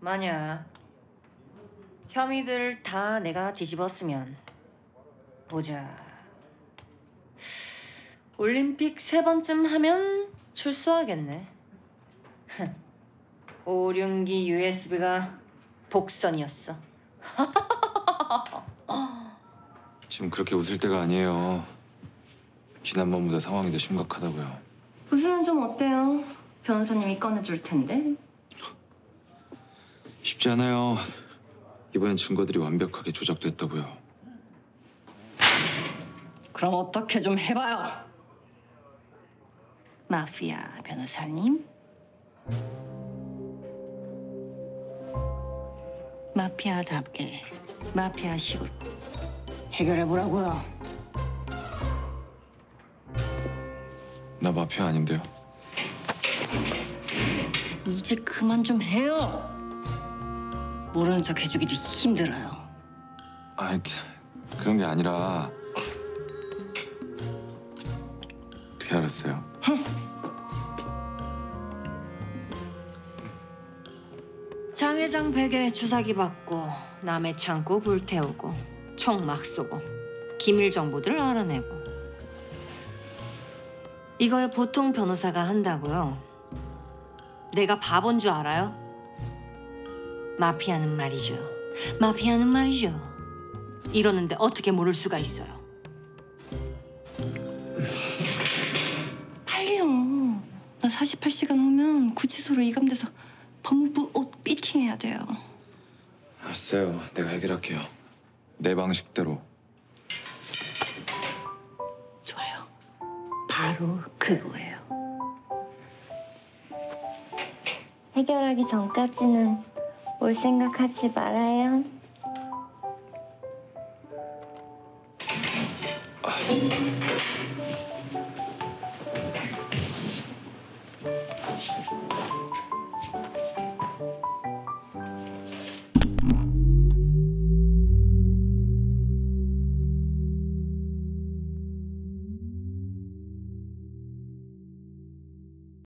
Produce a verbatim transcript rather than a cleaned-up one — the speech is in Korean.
만약 혐의들 다 내가 뒤집었으면 보자. 올림픽 세 번쯤 하면 출소하겠네. 오륜기 유에스비가 복선이었어. 지금 그렇게 웃을 때가 아니에요. 지난번보다 상황이 더 심각하다고요. 웃으면 좀 어때요? 변호사님이 꺼내줄 텐데. 쉽지 않아요. 이번엔 증거들이 완벽하게 조작됐다고요. 그럼 어떻게 좀 해봐요. 마피아 변호사님. 마피아답게 마피아식으로 해결해보라고요. 나 마피아 아닌데요. 이제 그만 좀 해요. 모르는 척 해주기도 힘들어요. 아, 그런 게 아니라... 어떻게 알았어요? 장 회장 베개 주사기 받고 남의 창고 불태우고 총 막 쏘고 기밀 정보들을 알아내고 이걸 보통 변호사가 한다고요? 내가 바본 줄 알아요? 마피아는 말이죠. 마피아는 말이죠. 이러는데 어떻게 모를 수가 있어요? 빨리요. 나 사십팔 시간 후면 구치소로 이감돼서 법무부 옷 피팅해야 돼요. 알았어요. 내가 해결할게요. 내 방식대로. 좋아요. 바로 그거예요. 해결하기 전까지는 올 생각하지 말아요. 아.